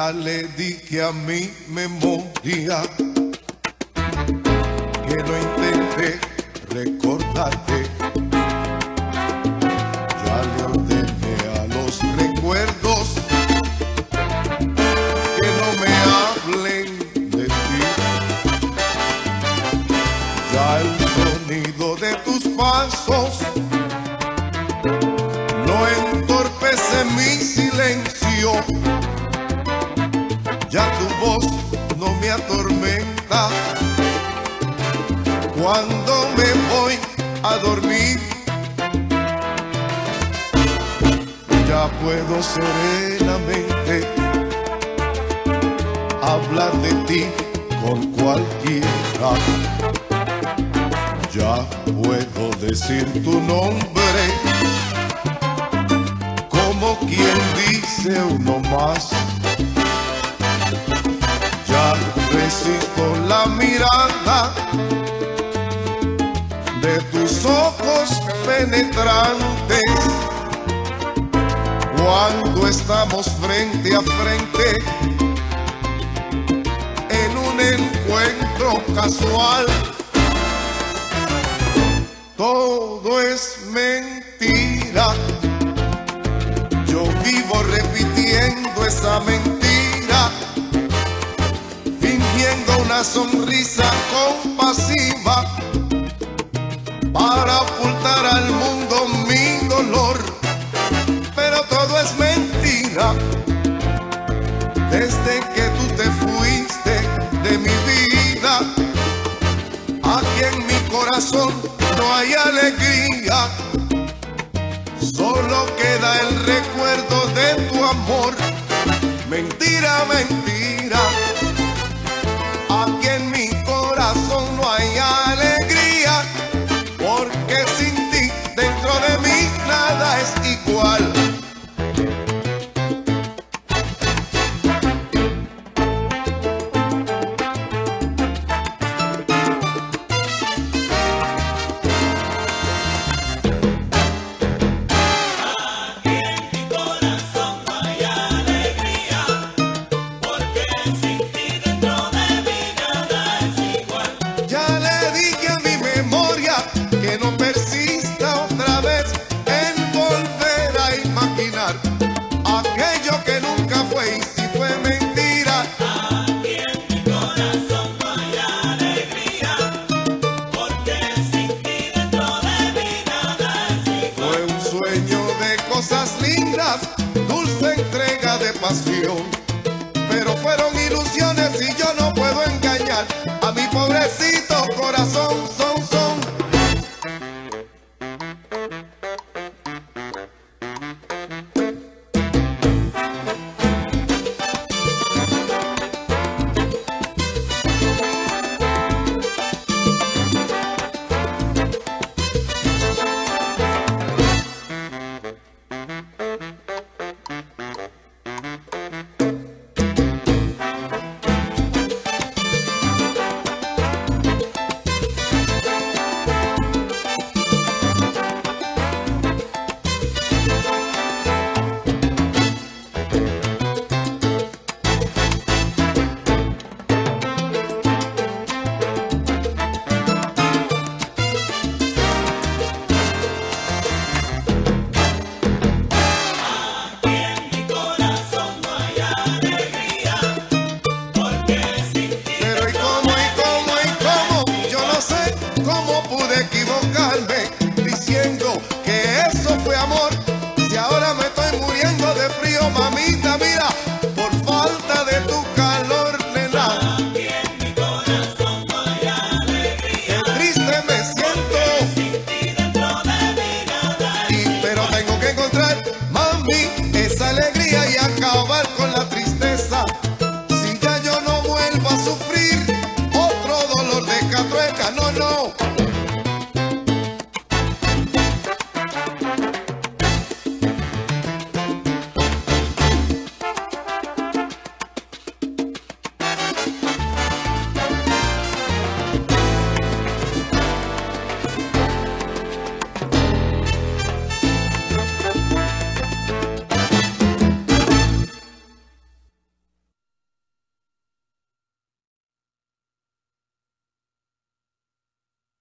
Ya le dije a mi memoria que no intenté recordarte. Ya le ordené a los recuerdos que no me hablen de ti. Ya el sonido de tus pasos no entorpece mi silencio. Ya tu voz no me atormenta cuando me voy a dormir. Ya puedo serenamente hablar de ti con cualquiera. Ya puedo decir tu nombre como quien dice uno más. Ya resisto la mirada de tus ojos penetrantes cuando estamos frente a frente en un encuentro casual. Todo es mentira, yo vivo repitiendo esa mentira, fingiendo una sonrisa compasiva para ocultar al mundo mi dolor. Pero todo es mentira, desde que tú te fuiste de mi vida. Aquí en mi corazón no hay alegría, solo queda el recuerdo de tu amor. Mentira, mentira, aquí en mi corazón no hay alegría, porque sin ti dentro de mí nada es igual. Que no persista otra vez en volver a imaginar aquello que nunca fue y si fue mentira. Aquí en mi corazón no hay alegría, porque sin ti dentro de mí nada es igual. Fue un sueño de cosas lindas, dulce entrega de pasión, pero fueron ilusiones y yo no puedo engañar a mi pobrecito corazón. Son. ¿Cómo pude equivocarme?